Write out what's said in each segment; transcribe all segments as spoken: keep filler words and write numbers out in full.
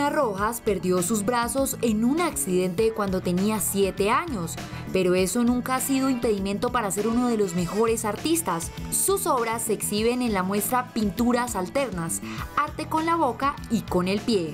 María Rojas perdió sus brazos en un accidente cuando tenía siete años, pero eso nunca ha sido impedimento para ser uno de los mejores artistas. Sus obras se exhiben en la muestra Pinturas Alternas, arte con la boca y con el pie.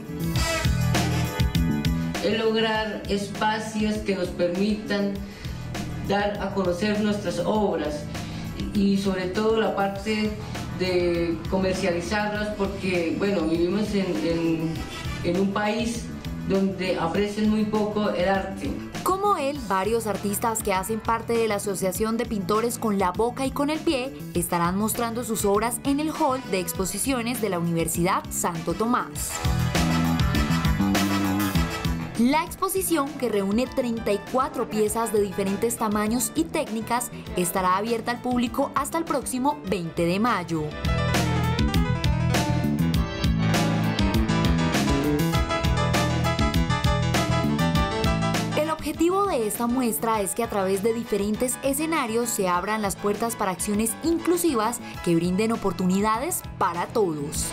Es lograr espacios que nos permitan dar a conocer nuestras obras y sobre todo la parte de comercializarlas, porque bueno, vivimos en, en, en un país donde aprecian muy poco el arte. Como él, varios artistas que hacen parte de la Asociación de Pintores con la Boca y con el Pie estarán mostrando sus obras en el hall de exposiciones de la Universidad Santo Tomás. La exposición, que reúne treinta y cuatro piezas de diferentes tamaños y técnicas, estará abierta al público hasta el próximo veinte de mayo. El objetivo de esta muestra es que a través de diferentes escenarios se abran las puertas para acciones inclusivas que brinden oportunidades para todos.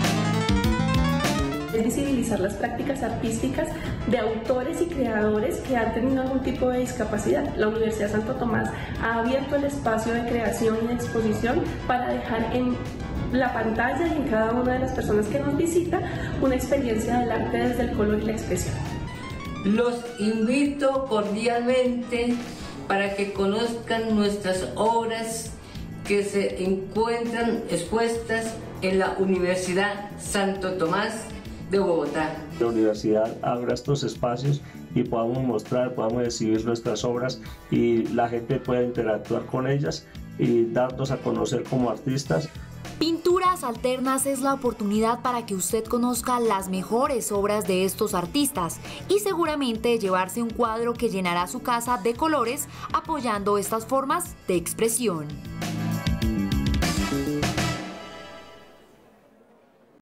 Es visibilizar las prácticas artísticas de autores y creadores que han tenido algún tipo de discapacidad. La Universidad Santo Tomás ha abierto el espacio de creación y de exposición para dejar en la pantalla y en cada una de las personas que nos visita una experiencia del arte desde el color y la expresión. Los invito cordialmente para que conozcan nuestras obras que se encuentran expuestas en la Universidad Santo Tomás de Bogotá. La universidad abra estos espacios y podamos mostrar, podamos exhibir nuestras obras y la gente pueda interactuar con ellas y darnos a conocer como artistas. Pinturas Alternas es la oportunidad para que usted conozca las mejores obras de estos artistas y seguramente llevarse un cuadro que llenará su casa de colores apoyando estas formas de expresión.